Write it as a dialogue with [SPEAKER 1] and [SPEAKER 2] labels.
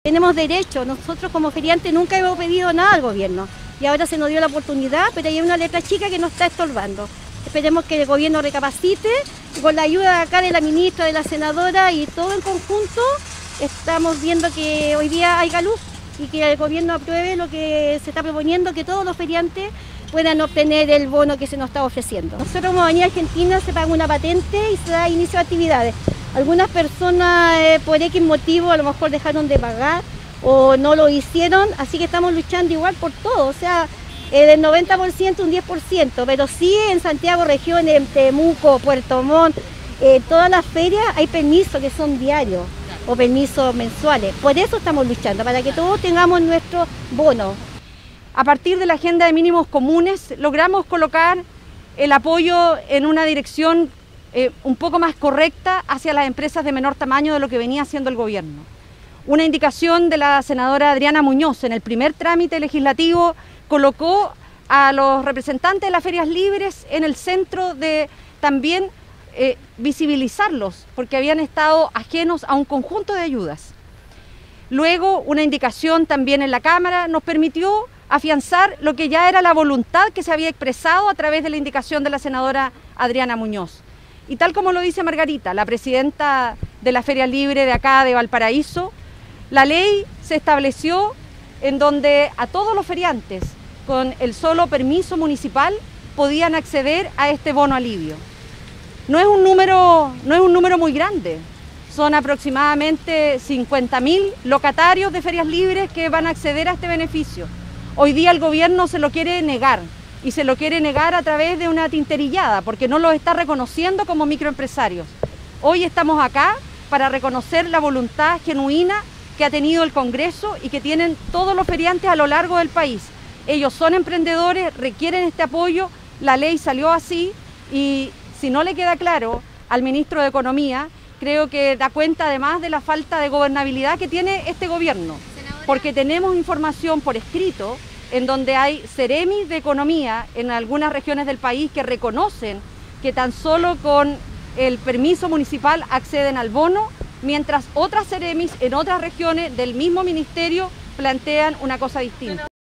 [SPEAKER 1] Tenemos derecho, nosotros como feriantes nunca hemos pedido nada al gobierno y ahora se nos dio la oportunidad, pero hay una letra chica que nos está estorbando. Esperemos que el gobierno recapacite y con la ayuda acá de la ministra, de la senadora y todo en conjunto, estamos viendo que hoy día haya luz y que el gobierno apruebe lo que se está proponiendo, que todos los feriantes puedan obtener el bono que se nos está ofreciendo. Nosotros como Avenida Argentina se paga una patente y se da inicio a actividades. Algunas personas por X motivo a lo mejor dejaron de pagar o no lo hicieron, así que estamos luchando igual por todo, o sea, del 90% un 10%, pero sí en Santiago región, en Temuco, Puerto Montt, todas las ferias hay permisos que son diarios o permisos mensuales. Por eso estamos luchando, para que todos tengamos nuestro bono.
[SPEAKER 2] A partir de la agenda de mínimos comunes logramos colocar el apoyo en una dirección un poco más correcta hacia las empresas de menor tamaño de lo que venía haciendo el gobierno. Una indicación de la senadora Adriana Muñoz en el primer trámite legislativo colocó a los representantes de las ferias libres en el centro de también visibilizarlos, porque habían estado ajenos a un conjunto de ayudas. Luego, una indicación también en la Cámara nos permitió afianzar lo que ya era la voluntad que se había expresado a través de la indicación de la senadora Adriana Muñoz. Y tal como lo dice Margarita, la presidenta de la Feria Libre de acá de Valparaíso, la ley se estableció en donde a todos los feriantes con el solo permiso municipal podían acceder a este bono alivio. No es un número muy grande, son aproximadamente 50.000 locatarios de ferias libres que van a acceder a este beneficio. Hoy día el gobierno se lo quiere negar y se lo quiere negar a través de una tinterillada porque no los está reconociendo como microempresarios. Hoy estamos acá para reconocer la voluntad genuina que ha tenido el Congreso y que tienen todos los feriantes a lo largo del país. Ellos son emprendedores, requieren este apoyo, la ley salió así y si no le queda claro al ministro de Economía, creo que da cuenta además de la falta de gobernabilidad que tiene este gobierno, porque tenemos información por escrito en donde hay seremis de economía en algunas regiones del país que reconocen que tan solo con el permiso municipal acceden al bono, mientras otras seremis en otras regiones del mismo ministerio plantean una cosa distinta.